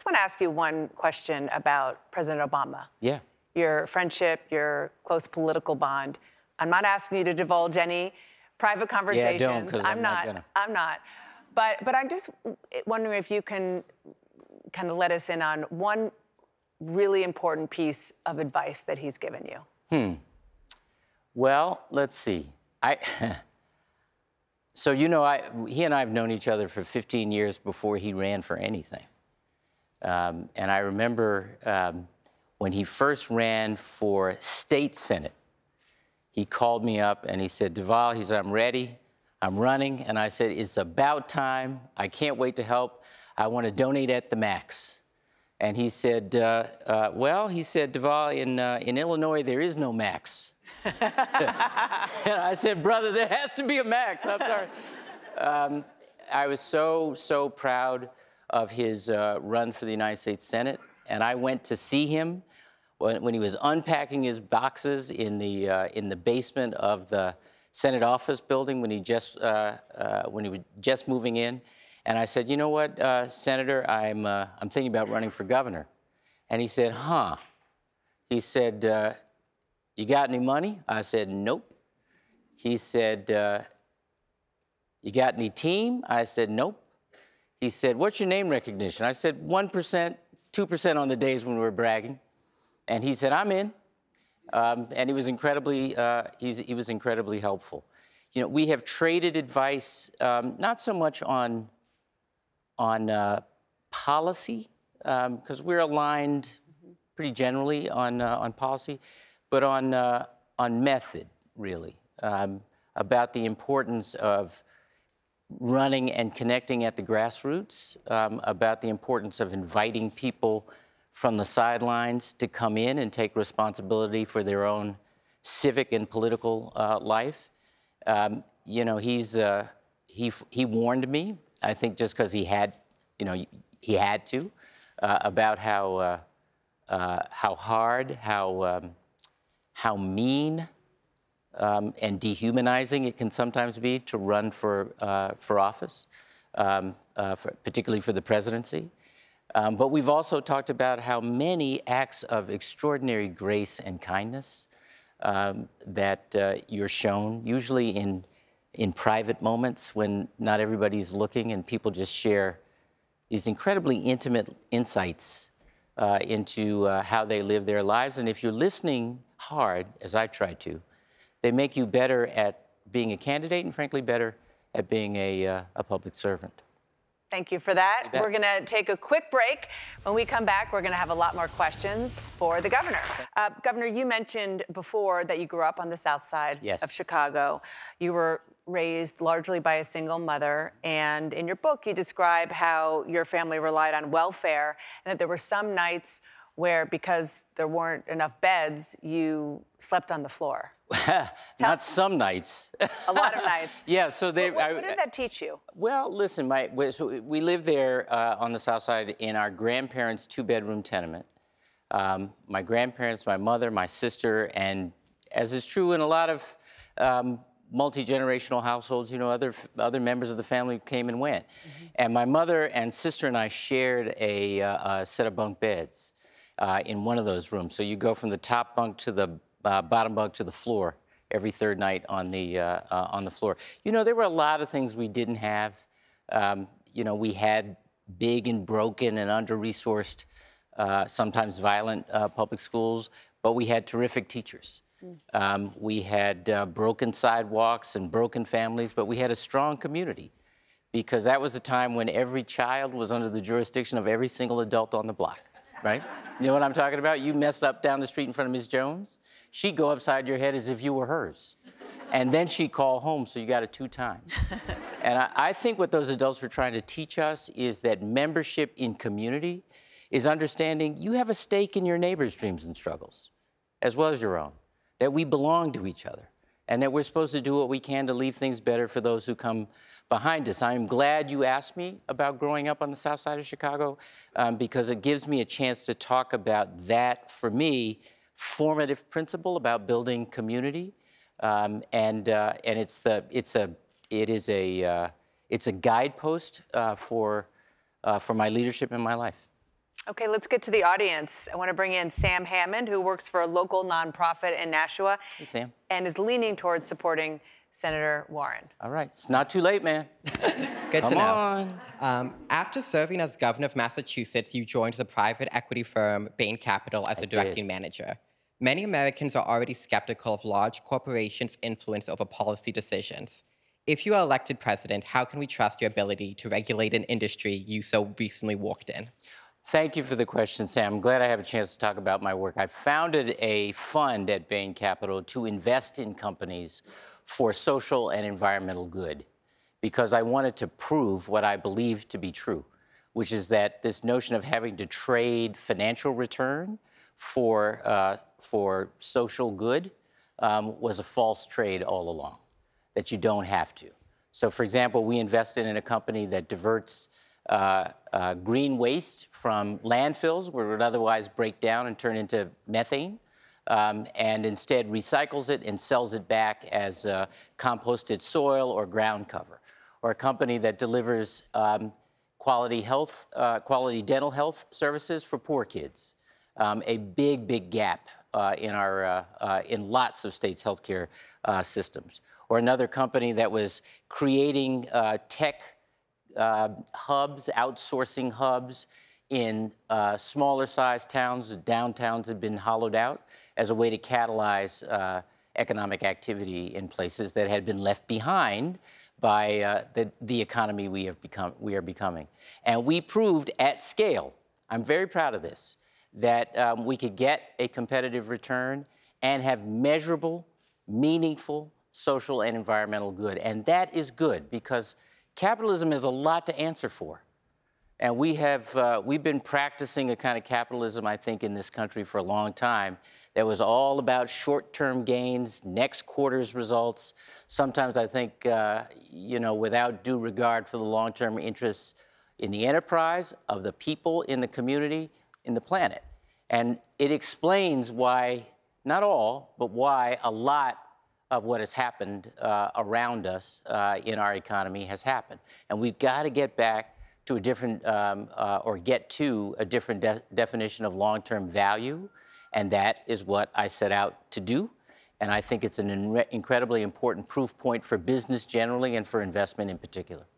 just want to ask you one question about President Obama. Yeah. Your friendship, your close political bond. I'm not asking you to divulge any private conversations. Yeah, don't, because I'm not gonna. I'm not. But I'm just wondering if you can kind of let us in on one really important piece of advice that he's given you. Well, let's see. So, you know, he and I have known each other for 15 years before he ran for anything. And I remember when he first ran for state senate, he called me up and he said, Deval, he said, I'm ready, I'm running. And I said, it's about time. I can't wait to help. I want to donate at the max. And he said, well, he said, Deval, in Illinois, there is no max. And I said, brother, there has to be a max. I'm sorry. I was so proud of his run for the United States Senate. And I went to see him when he was unpacking his boxes in the basement of the Senate office building when he was just moving in. And I said, you know what, Senator, I'm thinking about running for governor. And he said, huh? He said, you got any money? I said, nope. He said, you got any team? I said, nope. He said, what's your name recognition? I said, 1%, 2% on the days when we were bragging. And he said, I'm in. And he was incredibly, he was incredibly helpful. You know, we have traded advice, not so much on policy, because we're aligned pretty generally on policy, but on method, really, about the importance of running and connecting at the grassroots, about the importance of inviting people from the sidelines to come in and take responsibility for their own civic and political life. You know, he warned me, I think just because he had, you know, he had to, about how hard, how mean and dehumanizing it can sometimes be to run for office, particularly for the presidency. But we've also talked about how many acts of extraordinary grace and kindness that you're shown, usually in private moments when not everybody's looking and people just share these incredibly intimate insights into how they live their lives. And if you're listening hard, as I try to, they make you better at being a candidate and, frankly, better at being a public servant. Thank you for that. We're going to take a quick break. When we come back, we're going to have a lot more questions for the governor. Governor, you mentioned before that you grew up on the south side of Chicago. You were raised largely by a single mother, and in your book, you describe how your family relied on welfare and that there were some nights where, because there weren't enough beds, you slept on the floor. Not some nights. A lot of nights. Yeah, so they... What did that teach you? Well, listen, so we lived there on the south side in our grandparents' two-bedroom tenement. My grandparents, my mother, my sister, and as is true in a lot of multi-generational households, you know, other members of the family came and went. And my mother and sister and I shared a set of bunk beds in one of those rooms. So you go from the top bunk to the bottom bunk to the floor every third night on the floor. You know, there were a lot of things we didn't have. You know, we had big and broken and under-resourced, sometimes violent public schools, but we had terrific teachers. We had broken sidewalks and broken families, but we had a strong community because that was a time when every child was under the jurisdiction of every single adult on the block, right? You know what I'm talking about? You messed up down the street in front of Ms. Jones, she'd go upside your head as if you were hers. And then she'd call home, so you got a two-time. And I think what those adults were trying to teach us is that membership in community is understanding you have a stake in your neighbor's dreams and struggles, as well as your own, that we belong to each other, and that we're supposed to do what we can to leave things better for those who come behind us. I'm glad you asked me about growing up on the south side of Chicago, because it gives me a chance to talk about that, for me, formative principle about building community, and it's a guidepost for my leadership in my life. Okay, let's get to the audience. I want to bring in Sam Hammond, who works for a local nonprofit in Nashua. Hey, Sam. And is leaning towards supporting Senator Warren. All right. It's not too late, man. Good to know. Come on. After serving as governor of Massachusetts, you joined the private equity firm Bain Capital as a directing manager. Many Americans are already skeptical of large corporations' influence over policy decisions. If you are elected president, how can we trust your ability to regulate an industry you so recently walked in? Thank you for the question, Sam. I'm glad I have a chance to talk about my work. I founded a fund at Bain Capital to invest in companies for social and environmental good, because I wanted to prove what I believe to be true, which is that this notion of having to trade financial return for social good was a false trade all along, that you don't have to. So, for example, we invested in a company that diverts green waste from landfills, where it would otherwise break down and turn into methane, and instead recycles it and sells it back as composted soil or ground cover. Or a company that delivers quality dental health services for poor kids. A big gap in lots of states' healthcare systems. Or another company that was creating tech hubs, outsourcing hubs in smaller sized towns. Downtowns had been hollowed out as a way to catalyze economic activity in places that had been left behind by the economy we are becoming. And we proved at scale, I'm very proud of this, that we could get a competitive return and have measurable, meaningful social and environmental good. And that is good, because capitalism is a lot to answer for. And we've been practicing a kind of capitalism, I think, in this country for a long time that was all about short-term gains, next quarter's results. Sometimes I think, without due regard for the long-term interests in the enterprise, of the people in the community, in the planet. And it explains why, not all, but why a lot of what has happened around us in our economy has happened. And we've got to get back to a different, definition of long-term value. And that is what I set out to do. And I think it's an incredibly important proof point for business generally and for investment in particular.